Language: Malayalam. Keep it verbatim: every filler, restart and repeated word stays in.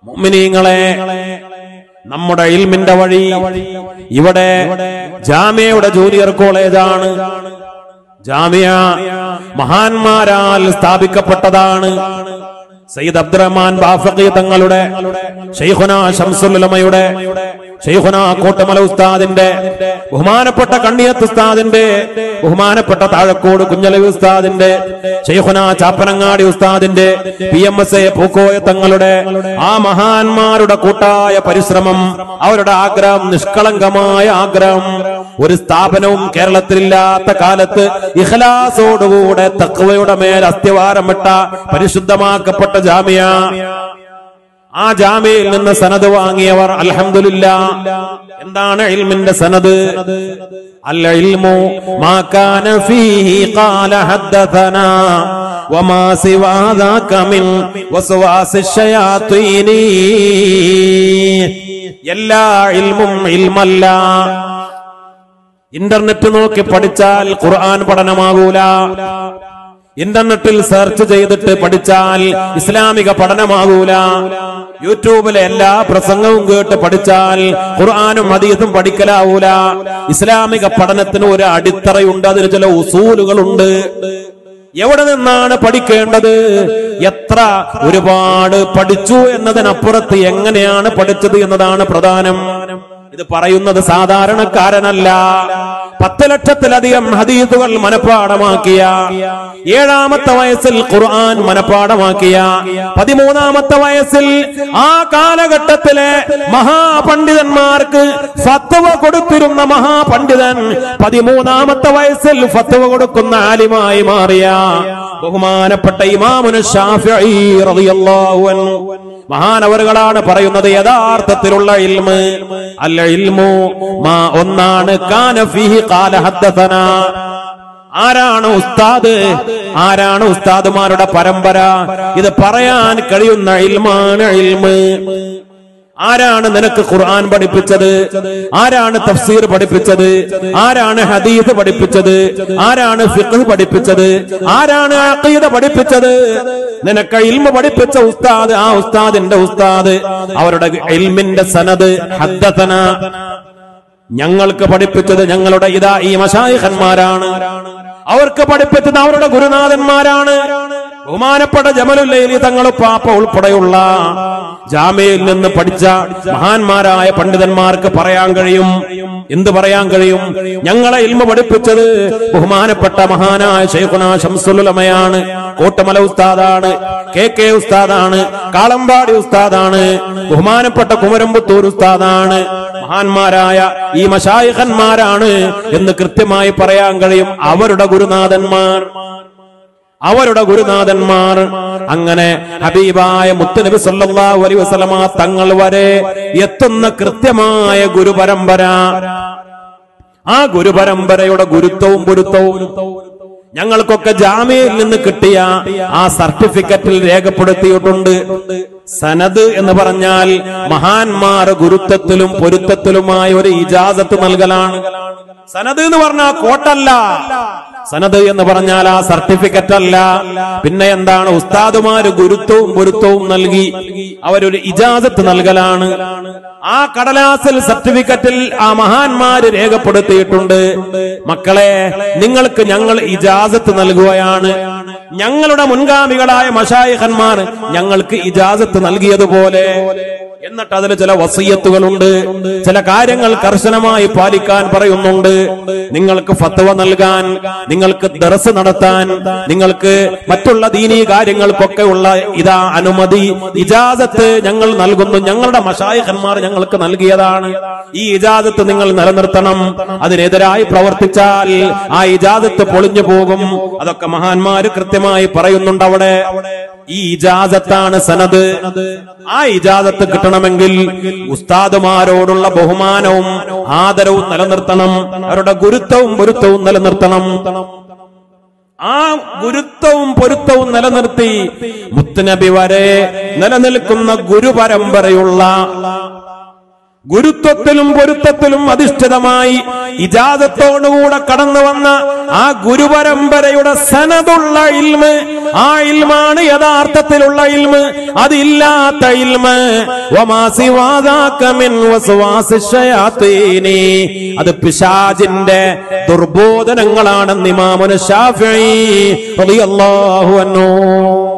മുഅ്മിനീങ്ങളെ, നമ്മുടെ ഇൽമിന്റെ വഴി ഇവിടെ ജാമിയയുടെ ജൂനിയർ കോളേജാണ്. ജാമിയ മഹാന്മാരാൽ സ്ഥാപിക്കപ്പെട്ടതാണ്. സയ്യിദ് അബ്ദുറഹ്മാൻ ബാഫഖി തങ്ങളുടെ, ശൈഖുനാ ശംസുൽ ഉലമയുടെ, ശൈഖുനാ കോട്ടമല ഉസ്താദിന്റെ, ബഹുമാനപ്പെട്ട കണ്ണിയത്ത് ഉസ്താദിന്റെ, ബഹുമാനപ്പെട്ട താഴക്കോട് കുഞ്ഞലവി ഉസ്താദിന്റെ, ശൈഖുനാ ചാപ്പനങ്ങാടി ഉസ്താദിന്റെ, P M S A Pookoya തങ്ങളുടെ ആ മഹാന്മാരുടെ കൂട്ടായ പരിശ്രമം, അവരുടെ ആഗ്രഹം, നിഷ്കളങ്കമായ ആഗ്രഹം, ഒരു സ്ഥാപനവും കേരളത്തിലില്ലാത്ത കാലത്ത് ഇഖ്ലാസോടുകൂടെ തഖ്വയുടെ മേൽ അസ്ഥിവാരമിട്ട പരിശുദ്ധമാക്കപ്പെട്ട ജാമിയ. ആ ജാമിയയിൽ നിന്ന് സനദ് വാങ്ങിയവർ അൽഹംദുലില്ലാഹ്. എന്താണ് ഇൽമിന്റെ സനദ്? അൽ ഇൽമു മാ കാന ഫീഹി ഖാല ഹദ്ദസനാ വമാ സിവാ ദാക മിൻ വസ്വാസി ശയാത്തീനി. എല്ലാ ഇൽമും ഇൽമല്ല. ഇന്റർനെറ്റ് നോക്കി പഠിച്ചാൽ ഖുർആൻ പഠനമാകൂല. ഇന്റർനെറ്റിൽ സെർച്ച് ചെയ്തിട്ട് പഠിച്ചാൽ ഇസ്ലാമിക പഠനമാകൂല. യൂട്യൂബിലെ എല്ലാ പ്രസംഗവും കേട്ട് പഠിച്ചാൽ ഖുർആനും ഹദീസും പഠിക്കലാവൂല. ഇസ്ലാമിക പഠനത്തിന് ഒരു അടിത്തറയുണ്ട്, അതിന് ചില ഉസൂലുകളുണ്ട്. എവിടെ നിന്നാണ് പഠിക്കേണ്ടത്? എത്ര ഒരുപാട് പഠിച്ചു എന്നതിനപ്പുറത്ത് എങ്ങനെയാണ് പഠിച്ചത് എന്നതാണ് പ്രധാനം. ഇത് പറയുന്നത് സാധാരണക്കാരനല്ല. പത്ത് ലക്ഷത്തിലധികം ഹദീസുകൾ മനഃപ്പാഠമാക്കിയ, ഏഴാമത്തെ വയസ്സിൽ ഖുർആൻ മനഃപ്പാഠമാക്കിയ, പതിമൂന്നാമത്തെ വയസ്സിൽ ആ കാലഘട്ടത്തിലെ മഹാപണ്ഡിതന്മാർക്ക് ഫത്വ കൊടുത്തിരുന്ന മഹാപണ്ഡിതൻ പതിമൂന്നാമത്തെ വയസ്സിൽ ഫത്വ കൊടുക്കുന്ന ആലിമായി മാറിയ ബഹുമാനപ്പെട്ട ഇമാമുന ശാഫിഈ റളിയല്ലാഹു അൻഹു മഹാനവറുകളാണ് പറയുന്നത്, യഥാർത്ഥത്തിലുള്ള ഇൽമ് അല്ല ഇൽമു മാ ഒന്നാണ് കാന ഫീഹി ഖാല ഹദ്ദസനാ. ആരാണ് ഉസ്താദ്? ആരാണ് ഉസ്താദുമാരുടെ പരമ്പര? ഇത് പറയാൻ കഴിയുന്ന ഇൽമാണ് ഇൽമ്. ആരാണ് നിനക്ക് ഖുർആൻ പഠിപ്പിച്ചത്? ആരാണ് തഫ്സീർ പഠിപ്പിച്ചത്? ആരാണ് ഹദീസ് പഠിപ്പിച്ചത്? ആരാണ് ഫിഖ് പഠിപ്പിച്ചത്? ആരാണ് അഖീദ പഠിപ്പിച്ചത്? നിനക്ക് ഇൽമ പഠിപ്പിച്ച ഉസ്താദ്, ആ ഉസ്താദിന്റെ ഉസ്താദ്, അവരുടെ ഇൽമിന്റെ സനദ് ഹദ്ദസന. ഞങ്ങൾക്ക് പഠിപ്പിച്ചത് ഞങ്ങളുടെ ഇതാ ഈ മശായിഖന്മാരാണ്. അവർക്ക് പഠിപ്പിച്ചത് അവരുടെ ഗുരുനാഥന്മാരാണ്. ബഹുമാനപ്പെട്ട ജമലുല്ലൈലി തങ്ങൾ പാപ്പ ഉൾപ്പെടെയുള്ള ജാമിയയിൽ നിന്ന് പഠിച്ച മഹാന്മാരായ പണ്ഡിതന്മാർക്ക് പറയാൻ കഴിയും. എന്ത് പറയാൻ കഴിയും? ഞങ്ങളെ ഇൽമ പഠിപ്പിച്ചത് ബഹുമാനപ്പെട്ട മഹാനായ ശൈഖുനാ ശംസുൽ ഉലമയാണ്, കോട്ടമല ഉസ്താദാണ്, കെ കെ ഉസ്താദാണ്, കാളമ്പാടി ഉസ്താദാണ്, ബഹുമാനപ്പെട്ട കുമരമ്പത്തൂർ ഉസ്താദാണ്, മഹാന്മാരായ ഈ മശായിഖന്മാരാണ് എന്ന് കൃത്യമായി പറയാൻ കഴിയും. അവരുടെ ഗുരുനാഥന്മാർ, അവരുടെ ഗുരുനാഥന്മാർ. അങ്ങനെ ഹബീബായ മുത്തുനബി സല്ലല്ലാഹു അലൈഹി വസല്ലമ തങ്ങൾ വരെ എത്തുന്ന കൃത്യമായ ഗുരുപരമ്പര. ആ ഗുരുപരമ്പരയുടെ ഗുരുത്വവും പൊരുത്തവും ഞങ്ങൾക്കൊക്കെ ജാമിയയിൽ നിന്ന് കിട്ടിയ ആ സർട്ടിഫിക്കറ്റിൽ രേഖപ്പെടുത്തിയിട്ടുണ്ട്. സനദ് എന്ന് പറഞ്ഞാൽ മഹാന്മാർ ഗുരുത്വത്തിലും പൊരുത്തത്തിലുമായ ഒരു ഇജാസത്ത് നൽകലാണ്. സനദ് എന്ന് പറഞ്ഞാൽ കോട്ടല്ല. സനദ് എന്ന് പറഞ്ഞാൽ ആ സർട്ടിഫിക്കറ്റ് അല്ല. പിന്നെ എന്താണ്? ഉസ്താദുമാര് ഗുരുത്വവും പൊരുത്തവും നൽകി അവരൊരു ഇജാസത്ത് നൽകലാണ്. ആ കടലാസിൽ സർട്ടിഫിക്കറ്റിൽ ആ മഹാന്മാര് രേഖപ്പെടുത്തിയിട്ടുണ്ട്, മക്കളെ നിങ്ങൾക്ക് ഞങ്ങൾ ഇജാസത്ത് നൽകുകയാണ്. ഞങ്ങളുടെ മുൻഗാമികളായ മശായിഖന്മാർ ഞങ്ങൾക്ക് ഇജാസത്ത് നൽകിയതുപോലെ. എന്നിട്ട് അതിൽ ചില വസിയത്തുകളുണ്ട്, ചില കാര്യങ്ങൾ കർശനമായി പാലിക്കാൻ പറയുന്നുണ്ട്. നിങ്ങൾക്ക് ഫത്വ നൽകാൻ, നിങ്ങൾക്ക് ദർസ് നടത്താൻ, നിങ്ങൾക്ക് മറ്റുള്ള ദീനീ കാര്യങ്ങൾക്കൊക്കെ ഉള്ള ഇതാ അനുമതി, ഇജാസത്ത് ഞങ്ങൾ നൽകുന്നു. ഞങ്ങളുടെ മശായിഖന്മാർ ഞങ്ങൾക്ക് നൽകിയതാണ്. ഈ ഇജാസത്ത് നിങ്ങൾ നിലനിർത്തണം. അതിനെതിരായി പ്രവർത്തിച്ചാൽ ആ ഇജാസത്ത് പൊളിഞ്ഞു പോകും. അതൊക്കെ മഹാന്മാര് കൃത്യമായി പറയുന്നുണ്ട്. അവിടെ ഈ ഇജാസത്താണ് സനദ്. ആ ഇജാസത്ത് കിട്ടണമെങ്കിൽ ഉസ്താദുമാരോടുള്ള ബഹുമാനവും ആദരവും നിലനിർത്തണം. അവരുടെ ഗുരുത്വവും പൊരുത്തവും നിലനിർത്തണം. ആ ഗുരുത്വവും പൊരുത്തവും നിലനിർത്തി മുത്തുനബി വരെ നിലനിൽക്കുന്ന ഗുരുപരമ്പരയുള്ള ഗുരുത്വത്തിലും പൊരുത്തത്തിലും അധിഷ്ഠിതമായി ഇജാസത്തോടുകൂടെ കടന്നു വന്ന ആ ഗുരുപരമ്പരയുടെ സനദുള്ള ഇൽമ്, ആ ഇൽമാണ് യഥാർത്ഥത്തിലുള്ള ഇൽമ്. അതില്ലാത്ത ഇൽമ് വമാ സിവാദാക മിൻ വസ്വാസി ശയാത്തീനി, അത് പിശാചിന്റെ ദുർബോധനങ്ങളാണെന്ന് ഇമാമുന ശാഫിഈ റളിയല്ലാഹു അൻഹു